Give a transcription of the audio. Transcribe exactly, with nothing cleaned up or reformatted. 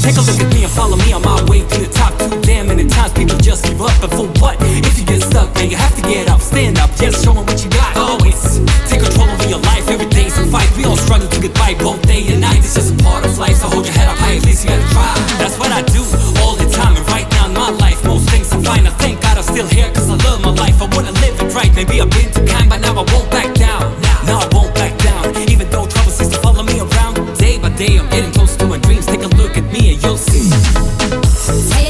Take a look at me and follow me on my way to the top. Too damn many times people just give up, and for what? If you get stuck, man, you have to get up, stand up, just show 'em what you got. Always take control over your life. Every day's a fight. We all struggle to get by both day and night. It's just a part of life, so hold your head up high. At least you gotta try. That's what I do all the time, and right now in my life most things are fine. I thank God I'm still here, cause I love my life. I wanna live it right. Maybe I've been too kind, but now I won't back down. Now I won't back down. Even though trouble seems to follow me around, day by day I'm getting close to my dreams. Take a look at me and you'll see.